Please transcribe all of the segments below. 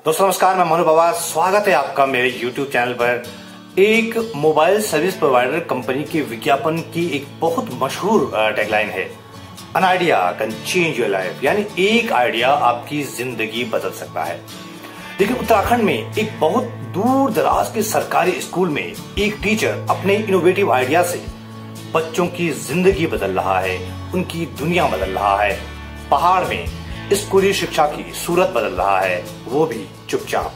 दोस्तों नमस्कार, मैं मनु बाबा। स्वागत है आपका मेरे YouTube चैनल पर। एक मोबाइल सर्विस प्रोवाइडर कंपनी के विज्ञापन की एक बहुत मशहूर टैगलाइन है, an idea can change your life, यानी एक आइडिया आपकी जिंदगी बदल सकता है। लेकिन उत्तराखंड में एक बहुत दूर दराज के सरकारी स्कूल में एक टीचर अपने इनोवेटिव आइडिया से बच्चों की जिंदगी बदल रहा है, उनकी दुनिया बदल रहा है। पहाड़ में स्कूली शिक्षा की सूरत बदल रहा है, वो भी चुपचाप।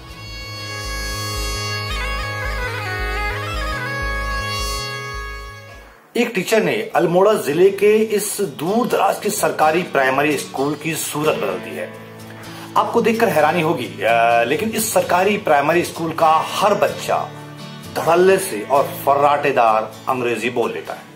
एक टीचर ने अल्मोड़ा जिले के इस दूर दराज के सरकारी प्राइमरी स्कूल की सूरत बदल दी है। आपको देखकर हैरानी होगी, लेकिन इस सरकारी प्राइमरी स्कूल का हर बच्चा धड़ल्ले से और फर्राटेदार अंग्रेजी बोल लेता है।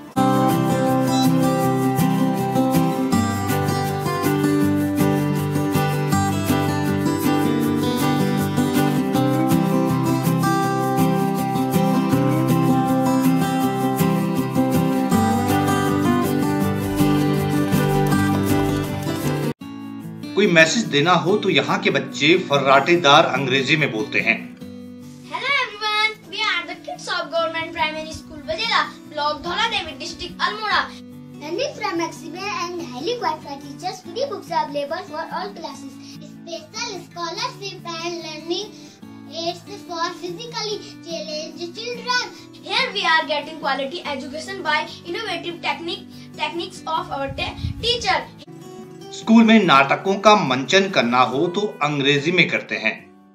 कोई मैसेज देना हो तो यहाँ के बच्चे फर्राटेदार अंग्रेजी में बोलते हैं। Hello everyone, we are the kids of Government Primary School Bajela, Block Dhola Devi District Almora. Learning from experienced and highly qualified teachers, free books are available for all classes. Special scholarship and learning aids for physically challenged children. Here we are getting quality education by innovative techniques of our teacher. School में नाटकों का मंचन करना हो तो अंग्रेजी में करते हैं।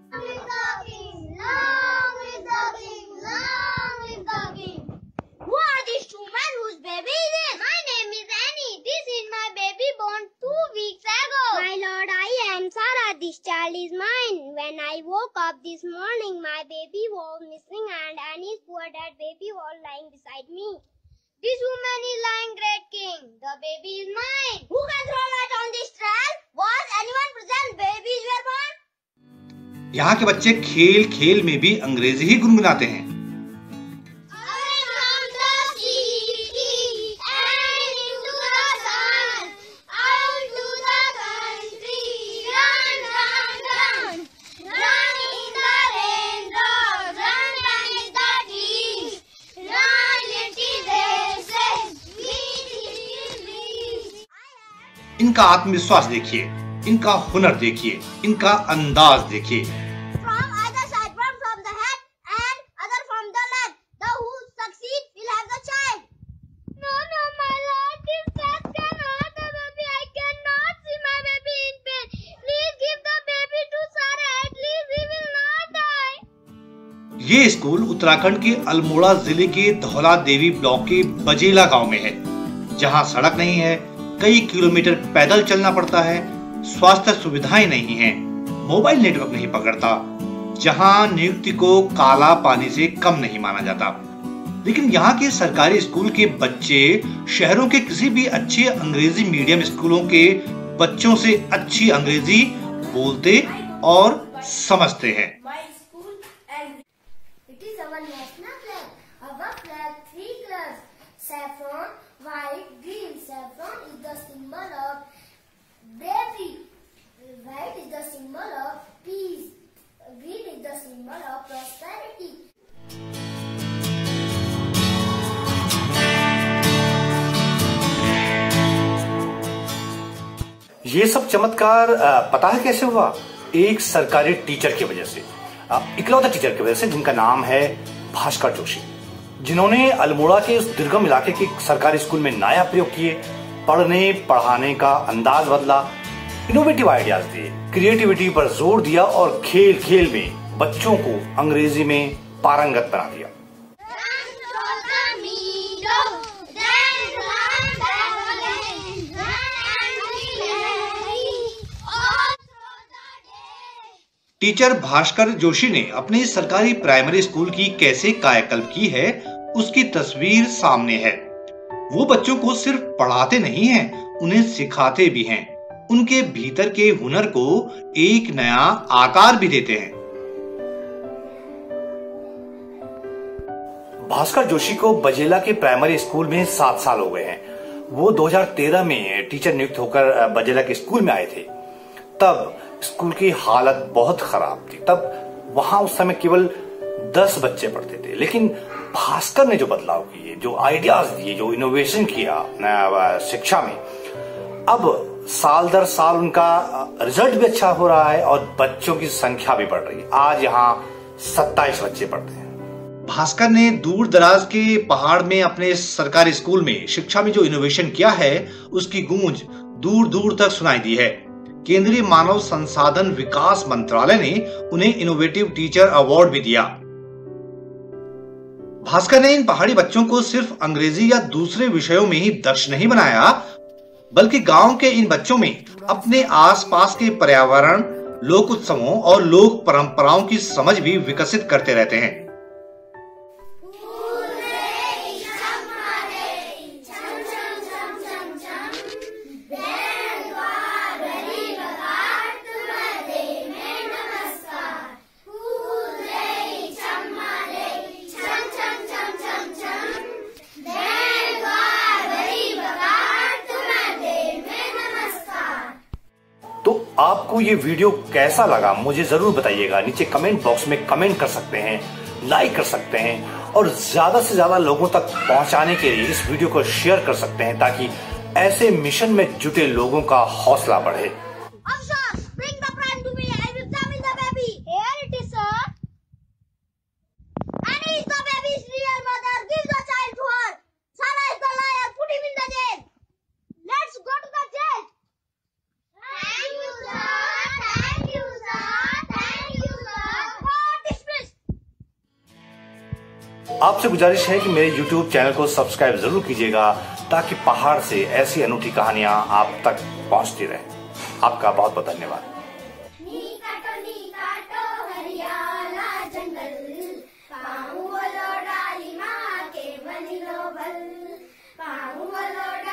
Who are these two men whose baby is this? My name is Annie. This is my baby born 2 weeks ago. My lord, I am Sarah. This child is mine. When I woke up this morning, my baby was missing and Annie's poor dead baby was lying beside me. This woman is lying, great king. The baby is mine. Who can throw light on this trail? Was anyone present? Babies were born. यहाँ के बच्चे खेल खेल में भी अंग्रेजी ही गुनगुनाते हैं। इनका आत्मविश्वास देखिए, इनका हुनर देखिए, इनका अंदाज देखिए। From either side, one from the head and other from the leg. The who succeed will have the child. No, my lord, this cat cannot the baby. I cannot see my baby in pain. Please give the baby to Sarah. At least he will not die. ये school Uttarakhand के अल्मोड़ा जिले के धौला देवी block के बजेला गांव में है, जहां सड़क नहीं है, कई किलोमीटर पैदल चलना पड़ता है, स्वास्थ्य सुविधाएं नहीं हैं, मोबाइल नेटवर्क नहीं पकड़ता, जहां नियुक्ति को काला पानी से कम नहीं माना जाता। लेकिन यहाँ के सरकारी स्कूल के बच्चे शहरों के किसी भी अच्छे अंग्रेजी मीडियम स्कूलों के बच्चों से अच्छी अंग्रेजी बोलते और समझते हैं। It is our national flag. Our flag 3 colors: saffron, white, green. Saffron is the symbol of bravery. White is the symbol of peace. Green is the symbol of prosperity. ये सब चमत्कार पता है कैसे हुआ? एक सरकारी टीचर की वजह से, इकलौता टीचर की वजह से, जिनका नाम है भास्कर जोशी, जिन्होंने अल्मोड़ा के उस दुर्गम इलाके के सरकारी स्कूल में नया प्रयोग किए, पढ़ने पढ़ाने का अंदाज बदला, इनोवेटिव आइडियाज दिए, क्रिएटिविटी पर जोर दिया और खेल खेल में बच्चों को अंग्रेजी में पारंगत बना दिया। टीचर भास्कर जोशी ने अपने सरकारी प्राइमरी स्कूल की कैसे कायाकल्प की है, उसकी तस्वीर सामने है। वो बच्चों को सिर्फ पढ़ाते नहीं हैं, उन्हें सिखाते भी हैं, उनके भीतर के हुनर को एक नया आकार भी देते हैं। भास्कर जोशी को बजेला के प्राइमरी स्कूल में 7 साल हो गए हैं। वो 2013 में टीचर नियुक्त होकर बजेला के स्कूल में आए थे। तब स्कूल की हालत बहुत खराब थी। तब वहां उस समय केवल 10 बच्चे पढ़ते थे, लेकिन भास्कर ने जो बदलाव किए, जो आइडियाज दिए, जो इनोवेशन किया शिक्षा में, अब साल दर साल उनका रिजल्ट भी अच्छा हो रहा है और बच्चों की संख्या भी बढ़ रही है। आज यहाँ 27 बच्चे पढ़ते हैं। भास्कर ने दूर दराज के पहाड़ में अपने सरकारी स्कूल में शिक्षा में जो इनोवेशन किया है, उसकी गूंज दूर दूर तक सुनाई दी है। केंद्रीय मानव संसाधन विकास मंत्रालय ने उन्हें इनोवेटिव टीचर अवार्ड भी दिया। भास्कर ने इन पहाड़ी बच्चों को सिर्फ अंग्रेजी या दूसरे विषयों में ही दक्ष नहीं बनाया, बल्कि गांव के इन बच्चों में अपने आसपास के पर्यावरण, लोक उत्सवों और लोक परंपराओं की समझ भी विकसित करते रहते हैं। तो आपको ये वीडियो कैसा लगा मुझे जरूर बताइएगा। नीचे कमेंट बॉक्स में कमेंट कर सकते हैं, लाइक कर सकते हैं और ज्यादा से ज्यादा लोगों तक पहुंचाने के लिए इस वीडियो को शेयर कर सकते हैं, ताकि ऐसे मिशन में जुटे लोगों का हौसला बढ़े। आपसे गुजारिश है कि मेरे YouTube चैनल को सब्सक्राइब जरूर कीजिएगा, ताकि पहाड़ से ऐसी अनूठी कहानियां आप तक पहुंचती रहें। आपका बहुत बहुत धन्यवाद। पाऊ बोलो डाली माँ के बनी लो बल, पाऊ बोलो